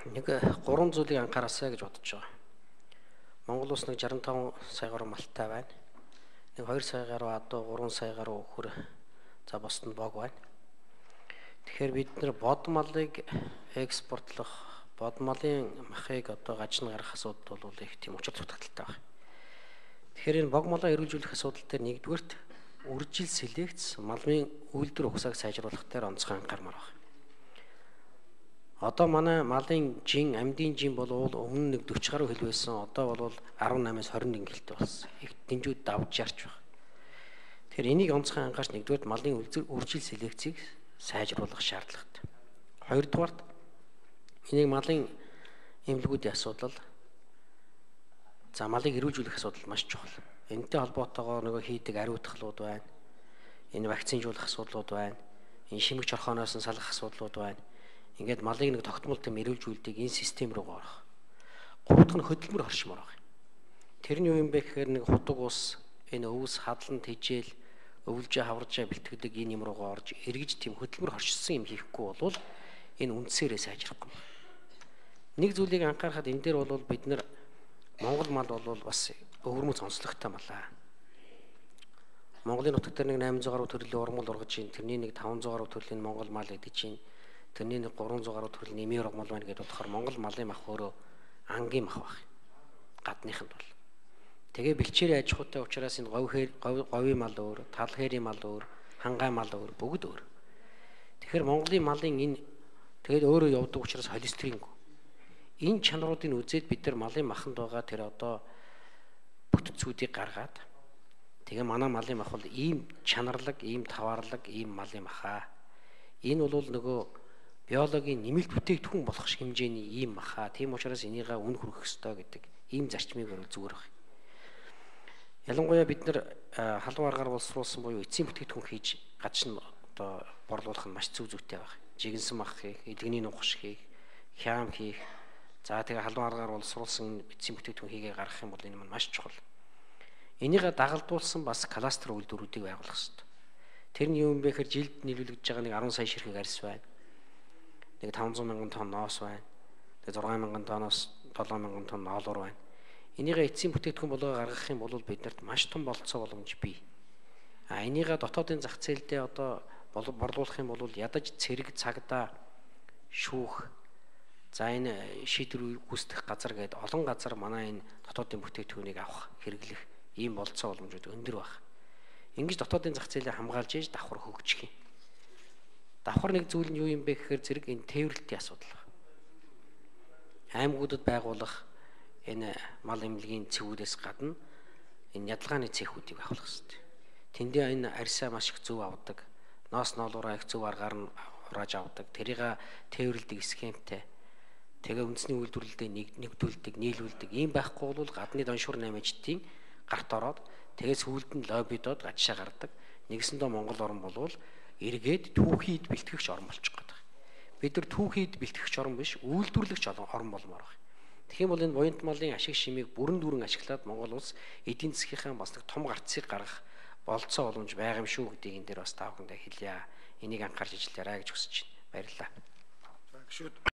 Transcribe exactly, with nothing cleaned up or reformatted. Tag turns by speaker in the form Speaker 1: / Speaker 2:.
Speaker 1: нэг гурван зүйлийг анхаараасай гэж бодож байгаа. Монгол улс нэг шестьдесят пять сая гаруй малтай байна. Нэг two сая гаруй адуу, three сая гаруй өхөр. За босд нь бог байна. Тэгэхээр бид нэр бод малыг экспортлох, бод малын махыг одоо гажин гаргах асуудал бол их тийм учир дутагдaltaй байна. Тэгэхээр энэ бог малаа эрүүлжүүлэх асуудал дээр нэгдүгээрт үржил селекц малын үйлдвэр ухсааг сайжруулах дээр онцгой анхаармаар байна. Одоо манай малын жин, амьдын жин бол өмнө нэг forty гаруй хил байсан. Одоо бол eighteen-аас twenty гэлтэй болсон. Их дэмжүүд давж ярч байна. Тэгэхээр энийг онцгой анхаарч нэгдүгээр малын үржил селекцийг сайжруулах шаардлагатай. Хоёрдугаарт энийг малын эмнэлгүүдийн асуудал, за малыг эрүүлжүүлэх асуудал маш чухал. Энэтэй холбоотойгоор нөгөө хийдэг ариутгалууд байна. Энэ вакцинжуулах асуудлууд байна. Энэ шимэг чорхооноос нь салах асуудлууд байна. Ингээд малыг нэг тогтмол төм эрүүлжүүлдэг энэ систем рүү орох. Гурав дахь нь хөдөлмөр хоршмоор байна. Тэр нь юу юм бэ гэхээр нэг худаг ус, энэ өвс, хадлан, тэжээл, өвлжээ, хавржээ бэлтгэдэг энэ юм руугаа орж эргэж тийм хөдөлмөр хоршсон юм хийхгүй бол энэ үндсээрээ сайжрахгүй. Нэг зүйлийг анхаарахад энэ дээр бол бид нар Монгол мал бол бас өвөрмөц онцлогтой малаа. Монголын нутаг дээр нэг eight hundred гаруй төрлийн урмал ургаж ийн, тэрний нэг five hundred гаруй төрлийн монгол мал идэж ийн. Тэрний нэг three hundred гаруй төрлийн нэмэр урмал байна гэдэг бодохоор монгол малын мах өөрөө ангийн мах баг. Гадныханд бол. Тэгээ бэлчээрийн аж ахуйтай учраас энэ говь говийн мал өөр, тал хэрийн мал өөр, хангай мал өөр, бүгд өөр. Тэгэхээр Монголын малын энэ тэгээд өөрөө явдаг учраас холестерингүй. Энэ чанаруудыг үзээд бид нар малын маханд байгаа тэр одоо бүтцүүдийг гаргаад тэгээ манай малын мах бол ийм чанарлаг, ийм таваарлаг, ийм малын махаа. Энэ бол нөгөө биологийн нэмэлт бүтээгдэхүүн болох шиг хэмжээний ийм махаа. Тийм учраас энийгээ үн хүргэх ёстой гэдэг ийм зарчмыг өргөл зүгээр байна. Ялангуяа бид нар халуун аргаар боловсруулсан буюу эцсийн бүтээгдэхүүн хийж гадшин одоо борлуулах нь маш зөв зүйтэй байна. Жигэнсэн мах хийх, эдгэний нугаш хийх, хям хийх. За тэгээ халуун аргаар боловсруулсан эцсийн бүтээгдэхүүн хийгээ гаргах юм бол энэ маань маш чухал. Энийг дагалдуулсан бас кластер үйлдвэрүүдийг байгуулах хэрэгтэй. Тэр нь юу юм бэ гэхээр жилд нийлүүлэгдэж байгаа нэг ten сая ширхэг арьс байна. Нэг five hundred мянган тонн ноос байна. Тэгээ six мянган тонноос seven мянган тонн ноолуур байна. Энийг эцсийн бүтээгдэхүүн болгоо гаргах юм бол биднэрт маш том болцоо боломж бий. А энийг дотоодын зах зээлдээ одоо борлуулах юм бол ядаж цэрэг цагдаа шүүх за энэ шийдвэр гүйцэтгэх газар гээд олон газар манай энэ дотоодын бүтээгдэхүүнийг авах хэрэглэх ийм болцоо боломжууд өндөр байна. Ингэж дотоодын зах зээлээ хамгаалж ээж давхар хөгжих юм. Давхар нэг зүйл нь юу юм бэ гэхээр зэрэг энэ тээвэрлэлтийн асуудал. Аймагуудад байгуулах энэ мал эмнэлгийн цэгүүдээс гадна энэ ядалгааны цехүүдийг байгуулах хэрэгтэй. Тэндээ энэ арьсаа маш их зөв авдаг, ноос ноолуураа их зөв аргаар нь урааж авдаг, тэрийг тээвэрлэдэг схемтэй. Тэгээ үндэсний үйлдвэрлэлдээ нэгдүүлдэг, нийлүүлдэг. Ийм байхгүй бол гадны доншуур наймаачдын гарт ороод тэгээ сүүлд нь лоббидод гачшаа гардаг. Нэгсэндээ Монгол орн болвол эргээд түүхийд бэлтгэгч орн болчих гээд байна. Бид нар түүхийд бэлтгэгч орн биш, үйлдвэрлэгч орн болмоор байна. Тэгэх юм бол энэ буянт малын ашиг шимийг бүрэн дүүрэн ашиглаад Монгол улс эдийн засгийнхаа бас нэг том гарцыг гаргах болцоо боломж байгаа юм шүү гэдгийг энэ дээр бас та бүхэндээ хэлье. Энийг анхаарч ажиллаарай гэж хүсэж байна. Баярлалаа.